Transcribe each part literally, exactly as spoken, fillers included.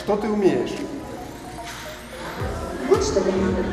что ты умеешь? Вот что я могу.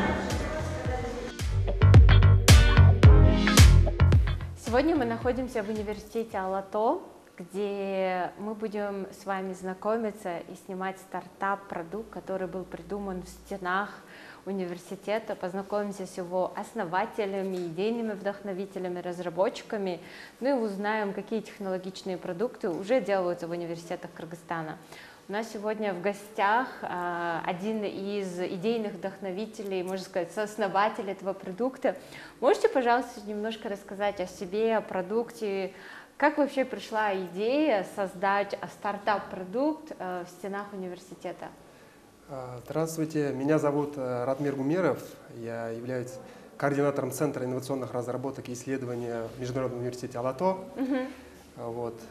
Сегодня мы находимся в университете Ала-То, где мы будем с вами знакомиться и снимать стартап-продукт, который был придуман в стенах университета. Познакомимся с его основателями, идейными вдохновителями, разработчиками, ну и узнаем, какие технологичные продукты уже делаются в университетах Кыргызстана. У нас сегодня в гостях а, один из идейных вдохновителей, можно сказать, сооснователь этого продукта. Можете, пожалуйста, немножко рассказать о себе, о продукте? Как вообще пришла идея создать стартап-продукт а, в стенах университета? Здравствуйте, меня зовут Радмир Гумеров, я являюсь координатором Центра инновационных разработок и исследований в Международном университете Ала-То. Uh-huh. Вот.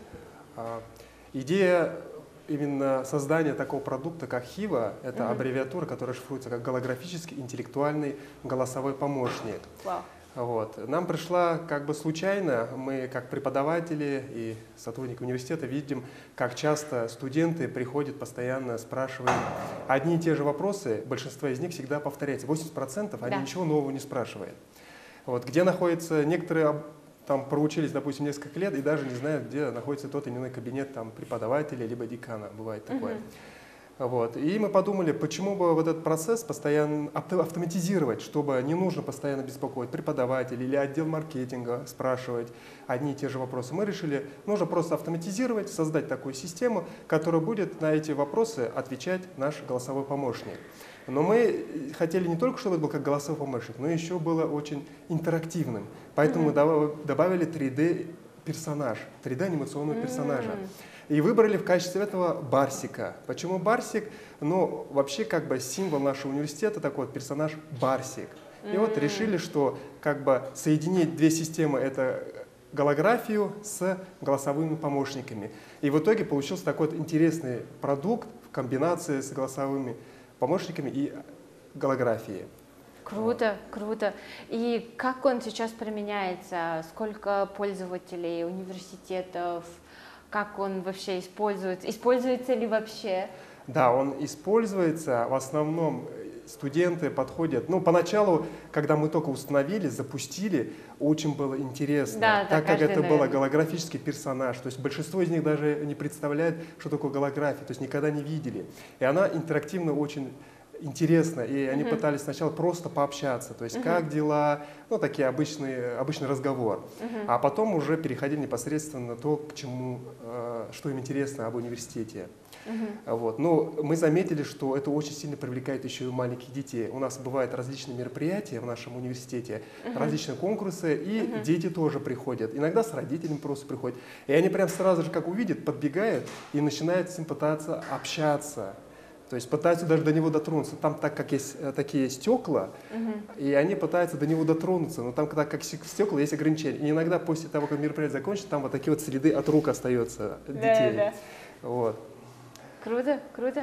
Идея именно создания такого продукта, как Хива, это uh-huh. аббревиатура, которая шифруется как голографический интеллектуальный голосовой помощник. Wow. Вот. Нам пришла как бы случайно, мы как преподаватели и сотрудники университета видим, как часто студенты приходят постоянно, спрашивают одни и те же вопросы, большинство из них всегда повторяется, восемьдесят процентов они да. ничего нового не спрашивают. Вот. Где находятся, некоторые там проучились, допустим, несколько лет и даже не знают, где находится тот именной кабинет там, преподавателя либо декана, бывает такое. Uh-huh. Вот. И мы подумали, почему бы вот этот процесс постоянно автоматизировать, чтобы не нужно постоянно беспокоить преподавателей или отдел маркетинга, спрашивать одни и те же вопросы. Мы решили, нужно просто автоматизировать, создать такую систему, которая будет на эти вопросы отвечать наш голосовой помощник. Но мы хотели не только, чтобы это был как голосовой помощник, но еще было очень интерактивным. Поэтому mm-hmm. мы добавили три дэ персонаж, три дэ анимационного mm-hmm. персонажа. И выбрали в качестве этого Барсика. Почему Барсик? Ну, вообще, как бы символ нашего университета, такой вот персонаж Барсик. И mm-hmm. вот решили, что как бы соединить две системы, это голографию с голосовыми помощниками. И в итоге получился такой вот интересный продукт в комбинации с голосовыми помощниками и голографией. Круто, круто. И как он сейчас применяется? Сколько пользователей университетов? Как он вообще используется? Используется ли вообще? Да, он используется. В основном студенты подходят. Ну, поначалу, когда мы только установили, запустили, очень было интересно. Да, так да, как это наверное. был голографический персонаж. То есть большинство из них даже не представляет, что такое голография. То есть никогда не видели. И она интерактивно очень интересно, и они uh-huh. пытались сначала просто пообщаться, то есть uh-huh. как дела, ну такие обычные, обычный разговор, uh-huh. а потом уже переходили непосредственно на то, к чему, что им интересно об университете. Uh-huh. Вот. Но мы заметили, что это очень сильно привлекает еще и маленьких детей. У нас бывают различные мероприятия в нашем университете, uh-huh. различные конкурсы, и uh-huh. дети тоже приходят, иногда с родителями просто приходят, и они прям сразу же, как увидят, подбегают и начинают с ним пытаться общаться. То есть пытаются даже до него дотронуться. Там, так как есть э, такие стекла, uh-huh. и они пытаются до него дотронуться, но там, так как стекла, есть ограничения. И иногда после того, как мероприятие закончится, там вот такие вот следы от рук остаются от детей. Да, да. Вот. Круто, круто.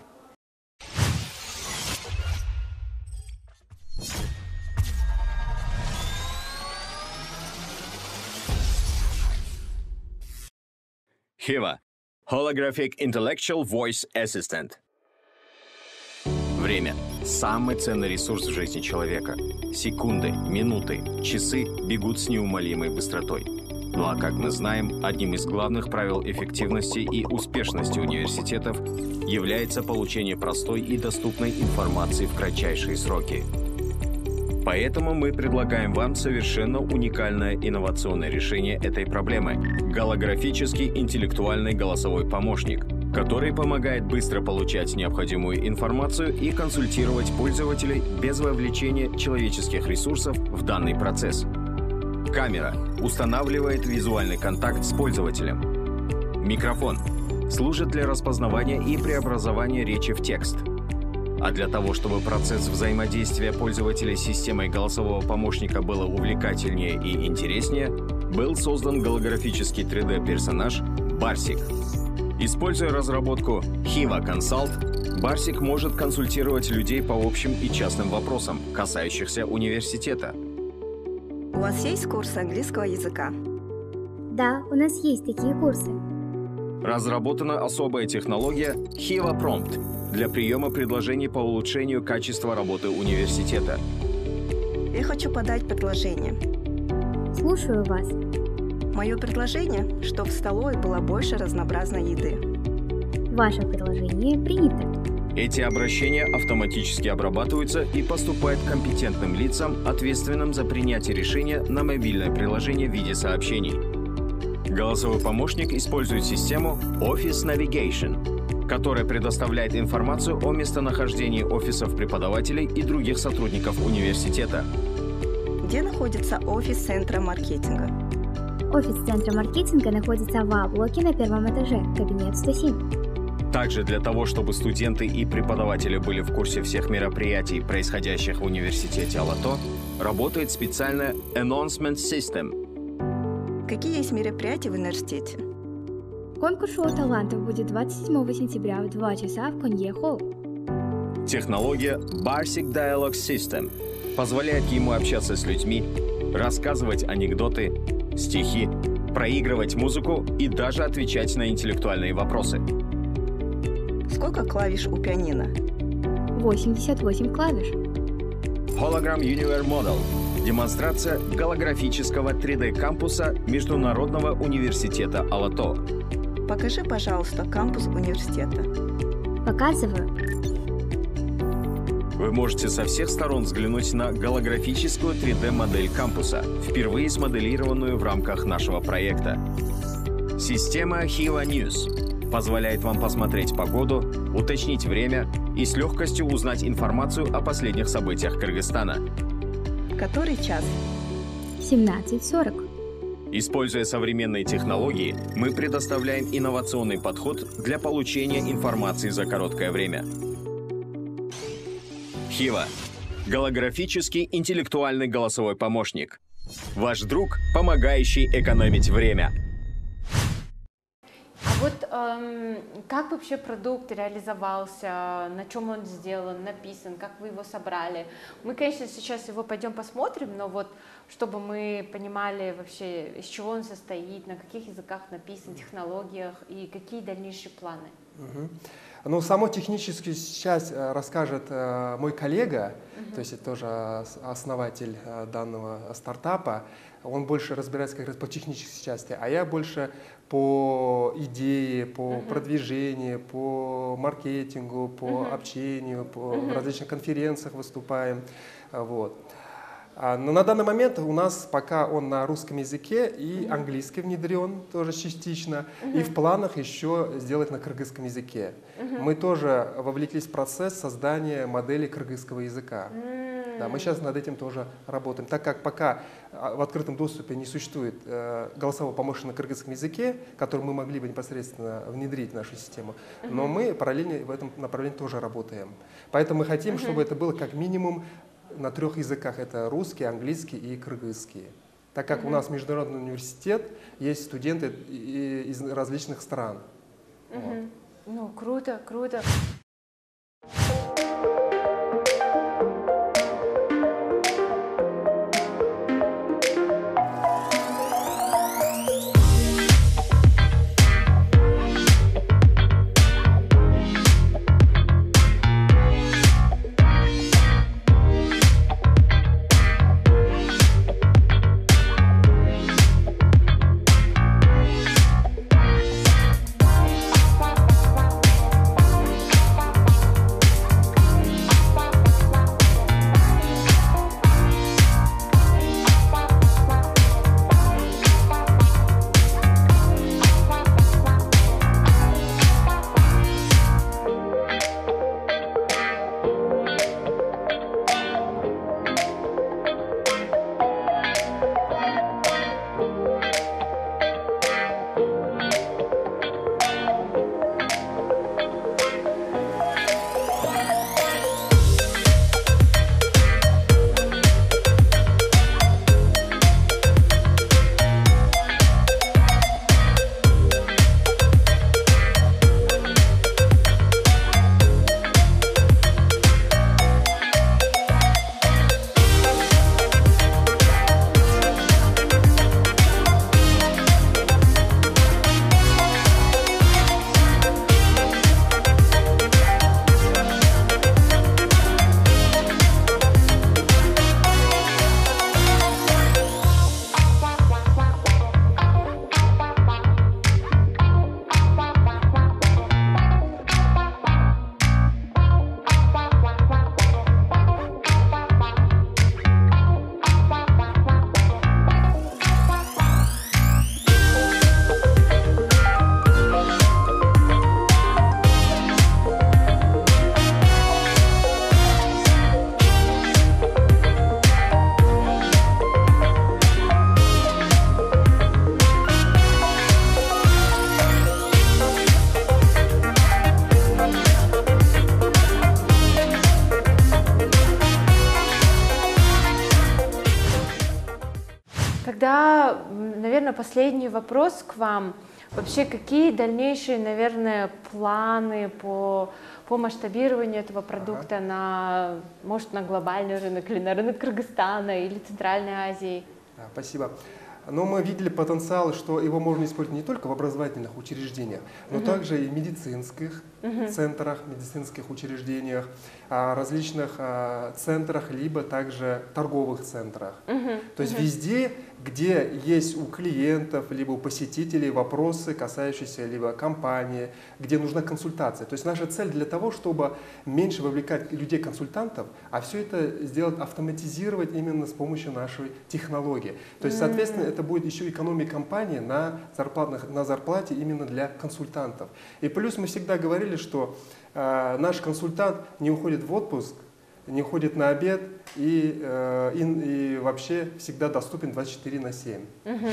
Hiva – Holographic Intellectual Voice Assistant. Время – самый ценный ресурс в жизни человека. Секунды, минуты, часы бегут с неумолимой быстротой. Ну а как мы знаем, одним из главных правил эффективности и успешности университетов является получение простой и доступной информации в кратчайшие сроки. Поэтому мы предлагаем вам совершенно уникальное инновационное решение этой проблемы – голографический интеллектуальный голосовой помощник, который помогает быстро получать необходимую информацию и консультировать пользователей без вовлечения человеческих ресурсов в данный процесс. Камера устанавливает визуальный контакт с пользователем. Микрофон служит для распознавания и преобразования речи в текст. А для того, чтобы процесс взаимодействия пользователя с системой голосового помощника было увлекательнее и интереснее, был создан голографический три дэ персонаж Барсик. Используя разработку Hiva Consult, Барсик может консультировать людей по общим и частным вопросам, касающихся университета. У вас есть курсы английского языка? Да, у нас есть такие курсы. Разработана особая технология Hiva Prompt. для приема предложений по улучшению качества работы университета. Я хочу подать предложение. Слушаю вас. Мое предложение, чтобы в столовой было больше разнообразной еды. Ваше предложение принято. Эти обращения автоматически обрабатываются и поступают к компетентным лицам, ответственным за принятие решения на мобильное приложение в виде сообщений. Голосовой помощник использует систему Office Navigation, которая предоставляет информацию о местонахождении офисов преподавателей и других сотрудников университета. Где находится офис Центра маркетинга? Офис Центра маркетинга находится в А-блоке на первом этаже, кабинет сто семь. Также для того, чтобы студенты и преподаватели были в курсе всех мероприятий, происходящих в университете Алато, работает специальная Announcement System. Какие есть мероприятия в университете? Конкурс шоу талантов будет двадцать седьмого сентября в два часа в Конье Холл. Технология Basic Dialogue System позволяет ему общаться с людьми, рассказывать анекдоты, стихи, проигрывать музыку и даже отвечать на интеллектуальные вопросы. Сколько клавиш у пианино? восемьдесят восемь клавиш. Hologram Universe Model – демонстрация голографического три дэ кампуса Международного университета Алато. Покажи, пожалуйста, кампус университета. Показываю. Вы можете со всех сторон взглянуть на голографическую три дэ модель кампуса, впервые смоделированную в рамках нашего проекта. Система Hiva News позволяет вам посмотреть погоду, уточнить время и с легкостью узнать информацию о последних событиях Кыргызстана. Который час? семнадцать сорок. Используя современные технологии, мы предоставляем инновационный подход для получения информации за короткое время. Hiva – голографический интеллектуальный голосовой помощник. Ваш друг, помогающий экономить время. А вот эм, как вообще продукт реализовался, на чем он сделан, написан, как вы его собрали? Мы, конечно, сейчас его пойдем посмотрим, но вот чтобы мы понимали вообще, из чего он состоит, на каких языках написан, технологиях и какие дальнейшие планы. Угу. Ну, саму техническую часть расскажет э, мой коллега, uh-huh. то есть это тоже основатель э, данного стартапа. Он больше разбирается как раз по технической части, а я больше по идее, по uh-huh. продвижению, по маркетингу, по uh-huh. общению, по uh-huh. различных конференциях выступаем. Вот. Но на данный момент у нас пока он на русском языке и uh-huh. английский внедрен тоже частично, uh-huh. и в планах еще сделать на кыргызском языке. Uh-huh. Мы тоже вовлеклись в процесс создания модели кыргызского языка. Uh-huh. Да, мы сейчас над этим тоже работаем, так как пока в открытом доступе не существует э, голосового помощника на кыргызском языке, который мы могли бы непосредственно внедрить в нашу систему, uh-huh. но мы параллельно в этом направлении тоже работаем. Поэтому мы хотим, uh-huh. чтобы это было как минимум на трех языках. Это русский, английский и кыргызский. Так как mm-hmm. у нас международный университет, есть студенты из различных стран. Mm-hmm. Вот. Ну, круто, круто. тогда, наверное, последний вопрос к вам. Вообще, какие дальнейшие, наверное, планы по, по масштабированию этого продукта ага. на, может, на глобальный рынок или на рынок Кыргызстана или Центральной Азии? Да, спасибо. Но мы видели потенциал, что его можно использовать не только в образовательных учреждениях, но угу. также и в медицинских угу. центрах, медицинских учреждениях, различных центрах, либо также торговых центрах. Угу. То есть угу. везде, где есть у клиентов, либо у посетителей вопросы, касающиеся либо компании, где нужна консультация. То есть наша цель для того, чтобы меньше вовлекать людей-консультантов, а все это сделать, автоматизировать именно с помощью нашей технологии. То есть, соответственно, это будет еще экономия компании на, зарплатных, на зарплате именно для консультантов. И плюс мы всегда говорили, что э, наш консультант не уходит в отпуск, не уходит на обед и, э, и, и вообще всегда доступен двадцать четыре на семь. Uh-huh.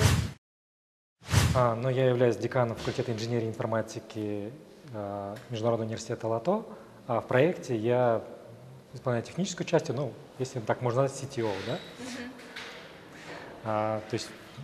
а, ну, я являюсь деканом факультета инженерии и информатики э, Международного университета АЛАТО. А в проекте я исполняю техническую часть, ну, если так можно назвать, си ти о, да? Uh-huh. а, то есть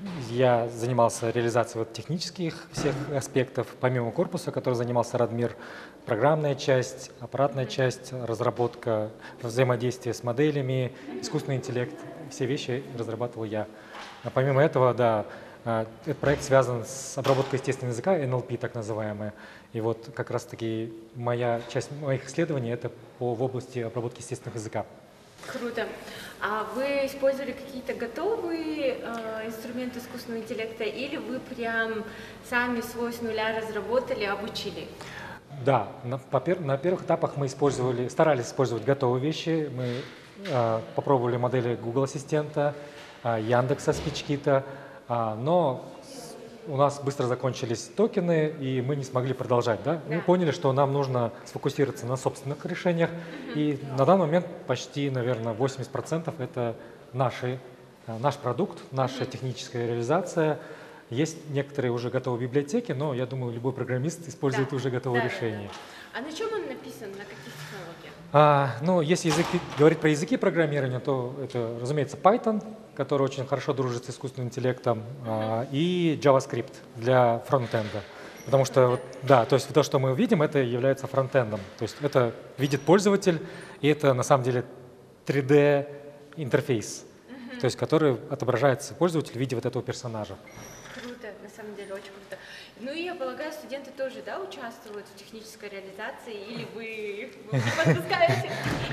я занимался реализацией вот технических всех аспектов, помимо корпуса, который занимался Радмир, программная часть, аппаратная часть, разработка, взаимодействие с моделями, искусственный интеллект, все вещи разрабатывал я. А помимо этого, да, этот проект связан с обработкой естественного языка, эн эл пи так называемое. И вот как раз-таки моя часть моих исследований это по, в области обработки естественного языка. Круто. А вы использовали какие-то готовые э, инструменты искусственного интеллекта или вы прям сами свой с нуля разработали, обучили? Да, на, по, на первых этапах мы использовали, старались использовать готовые вещи. Мы э, попробовали модели Google Ассистента, э, Яндекса, SpeechKit, э, но у нас быстро закончились токены, и мы не смогли продолжать. Да? Да. Мы поняли, что нам нужно сфокусироваться на собственных решениях, mm-hmm. и на данный момент почти, наверное, восемьдесят процентов это наши, наш продукт, наша mm-hmm. техническая реализация. Есть некоторые уже готовые библиотеки, но я думаю, любой программист использует да. уже готовое да, решение. Да, да. А на чем он написан, на каких технологиях? А, ну, если языки, говорить про языки программирования, то это, разумеется, Python, который очень хорошо дружит с искусственным интеллектом, mm-hmm. а, и JavaScript для фронтенда. Потому что, вот, да, то есть то, что мы видим, это является фронтендом. То есть это видит пользователь, и это на самом деле три дэ интерфейс, mm-hmm. то есть который отображается пользователь в виде вот этого персонажа. Круто, на самом деле очень круто. Ну и я полагаю, студенты тоже, да, участвуют в технической реализации, или вы не подпускаете?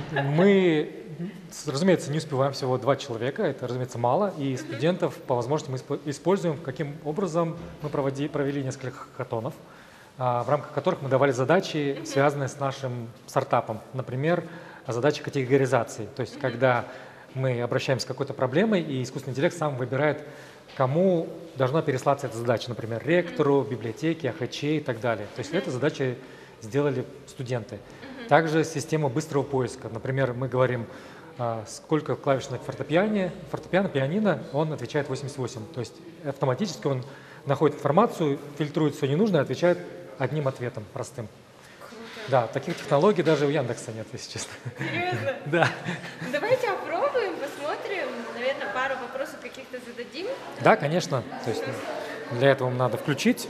Мы, разумеется, не успеваем, всего два человека, это, разумеется, мало, и студентов по возможности мы используем, каким образом мы проводи, провели несколько хакатонов, в рамках которых мы давали задачи, связанные с нашим стартапом. Например, задачи категоризации, то есть когда мы обращаемся с какой-то проблемой, и искусственный интеллект сам выбирает, кому должна переслаться эта задача, например, ректору, библиотеке, АХЧ и так далее. То есть эту задачу сделали студенты. Также система быстрого поиска. Например, мы говорим, сколько клавиш на фортепиано, фортепиано, пианино, он отвечает восемьдесят восемь. То есть автоматически он находит информацию, фильтрует все ненужное, отвечает одним ответом, простым. Да, таких технологий даже у Яндекса нет, если честно. Серьезно? Да. Давайте опробуем, посмотрим. Наверное, пару вопросов каких-то зададим. Да, конечно. То есть для этого надо включить.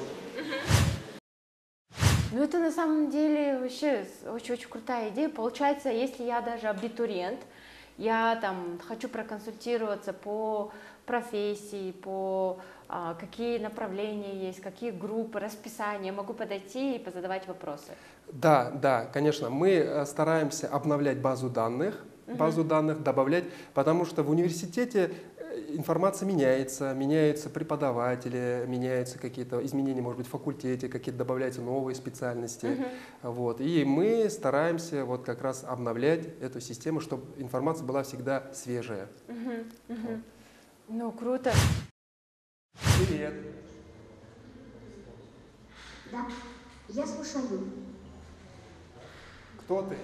Ну, это на самом деле вообще очень-очень крутая идея. Получается, если я даже абитуриент, я там хочу проконсультироваться по профессии, по а, какие направления есть, какие группы, расписание, могу подойти и позадавать вопросы. Да, да, конечно. Мы стараемся обновлять базу данных, базу uh-huh. данных, добавлять, потому что в университете информация меняется, меняются преподаватели, меняются какие-то изменения, может быть, в факультете, какие-то добавляются новые специальности. Uh-huh. Вот. И мы стараемся вот как раз обновлять эту систему, чтобы информация была всегда свежая. Uh-huh. Uh-huh. Вот. Ну, круто. Привет. Да, я слушаю. Кто ты?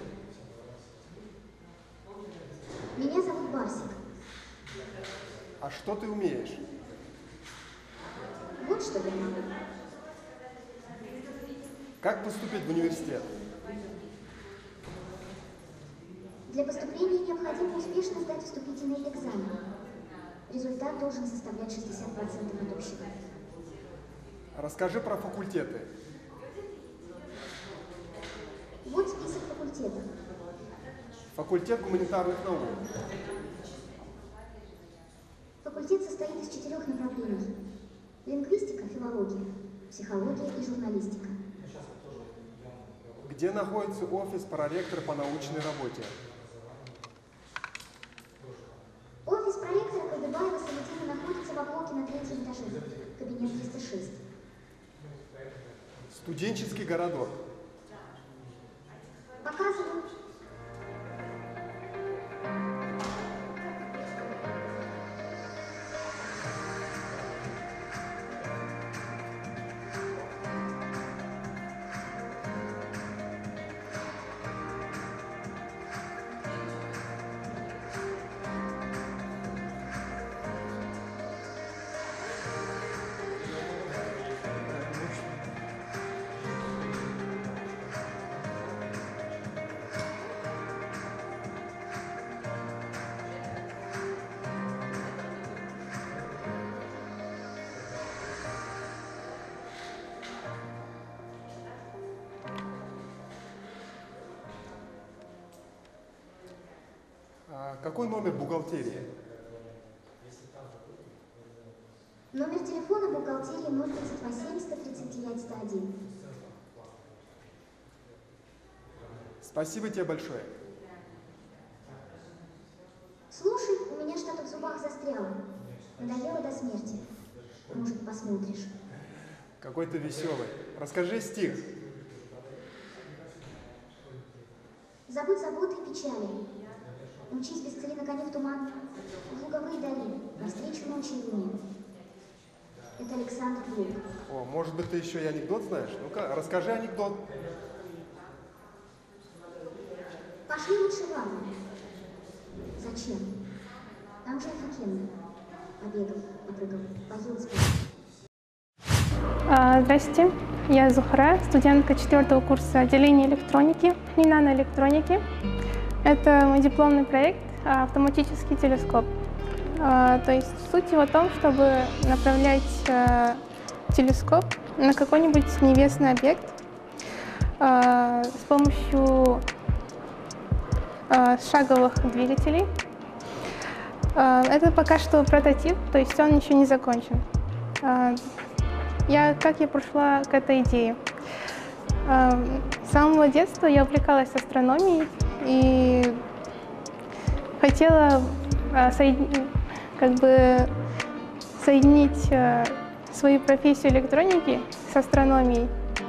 Меня зовут Барсик. А что ты умеешь? Вот что я могу. Как поступить в университет? Для поступления необходимо успешно сдать вступительный экзамен. Результат должен составлять шестьдесят процентов от общего. Расскажи про факультеты. Вот список факультетов. Факультет гуманитарных наук. Факультет состоит из четырех направлений. Лингвистика, филология, психология и журналистика. Где находится офис проректора по научной работе? Офис проректора Кайдыбаева-Саладина находится во блоке на третьем этаже, кабинет триста шесть. Студенческий городок. Показываю. А какой номер бухгалтерии? Номер телефона бухгалтерии ноль тридцать восемь сто тридцать девять сто один. Спасибо тебе большое. Слушай, у меня что-то в зубах застряло. Надоело до смерти. Может, посмотришь. Какой ты веселый. Расскажи стих. Забудь заботы и печали. Умчись без цели на коне в туман, в луговые дали, навстречу ночи и луне. Это Александр Блок. О, может быть, ты еще и анекдот знаешь? Ну-ка, расскажи анекдот. Пошли лучше в ванну. Зачем? Там же офигенно. Побегал, попрыгал, поел, спал. Здравствуйте, я Зухра, студентка четвертого курса отделения электроники и наноэлектроники. Это мой дипломный проект «Автоматический телескоп». То есть суть его в том, чтобы направлять телескоп на какой-нибудь неизвестный объект с помощью шаговых двигателей. Это пока что прототип, то есть он еще не закончен. Я, как я пришла к этой идее? С самого детства я увлекалась астрономией и хотела соединить, как бы соединить свою профессию электроники с астрономией.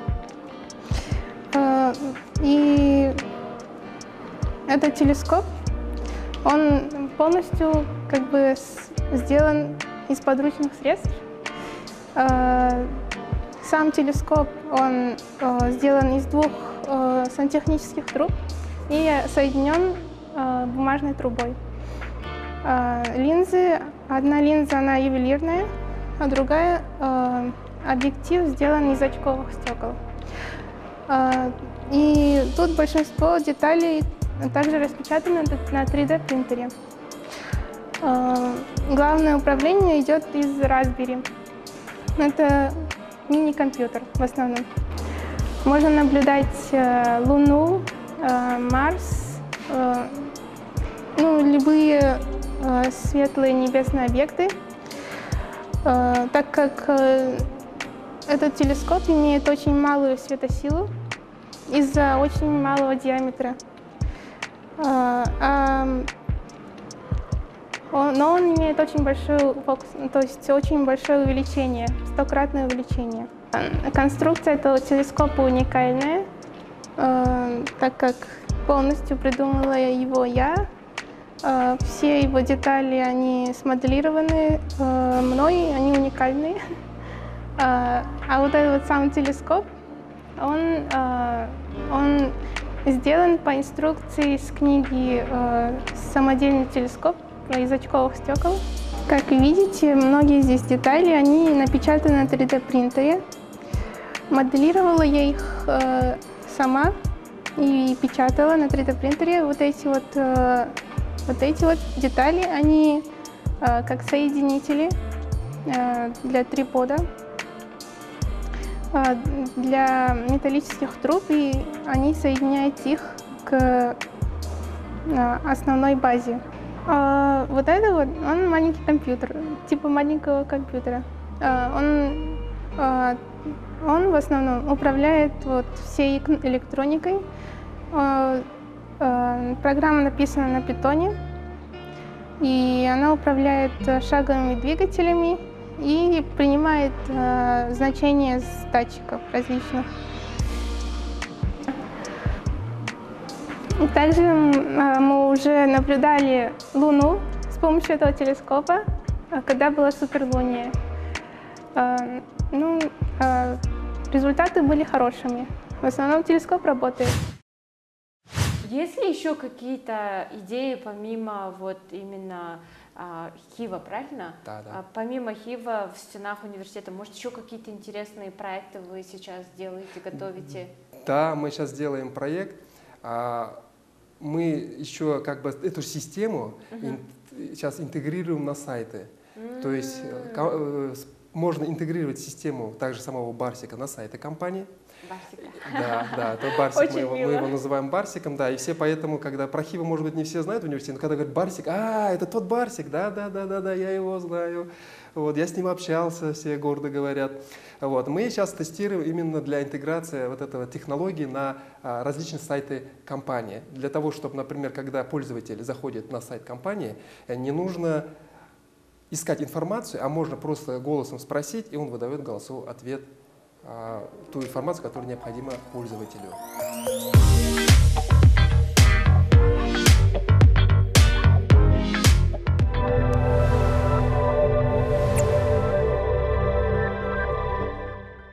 И этот телескоп, он полностью как бы сделан из подручных средств. Сам телескоп, он сделан из двух сантехнических труб и соединен бумажной трубой. Линзы, одна линза, она ювелирная, а другая объектив сделан из очковых стекол. И тут большинство деталей также распечатаны на три дэ принтере. Главное управление идет из Raspberry. Это мини-компьютер в основном. Можно наблюдать Луну, Марс, ну, любые светлые небесные объекты, так как этот телескоп имеет очень малую светосилу из-за очень малого диаметра. Но он имеет очень большое, то есть очень большое увеличение, стократное увеличение. Конструкция этого телескопа уникальная, так как полностью придумала его я. Все его детали, они смоделированы мной, они уникальные. А вот этот вот сам телескоп, он, он сделан по инструкции с книги «Самодельный телескоп» из очковых стекол. Как видите, многие здесь детали, они напечатаны на три дэ принтере. Моделировала я их э, сама и печатала на три дэ принтере. Вот эти вот, э, вот эти вот детали, они э, как соединители э, для трипода, э, для металлических труб, и они соединяют их к э, основной базе. Э, вот это вот, он маленький компьютер, типа маленького компьютера. Э, он, э, он в основном управляет вот всей электроникой. Э, э, программа написана на питоне, и она управляет шаговыми двигателями и принимает э, значения с датчиков различных. Также э, мы уже наблюдали Луну с помощью этого телескопа, э, когда было суперлуние. Э, ну, э, результаты были хорошими. В основном телескоп работает. Есть ли еще какие-то идеи помимо вот именно а, Хива, правильно? Да, да. А, помимо Хива в стенах университета, может, еще какие-то интересные проекты вы сейчас делаете, готовите? Да, мы сейчас делаем проект. Мы еще как бы эту систему Uh-huh. ин- сейчас интегрируем на сайты. Mm. То есть э, ко- э, с- можно интегрировать систему также самого Барсика на сайты компании. Барсика. Да, да, это Барсик, мы Очень его, мы мило. его называем Барсиком, да, и все поэтому, когда про Хива, может быть, не все знают в университете, но когда говорят Барсик, а, это тот Барсик, да, да, да, да, да, я его знаю, вот, я с ним общался, все гордо говорят. Вот, мы сейчас тестируем именно для интеграции вот этого технологии на а, различные сайты компании, для того, чтобы, например, когда пользователь заходит на сайт компании, не нужно искать информацию, а можно просто голосом спросить, и он выдает голосовой ответ, а, ту информацию, которая необходима пользователю.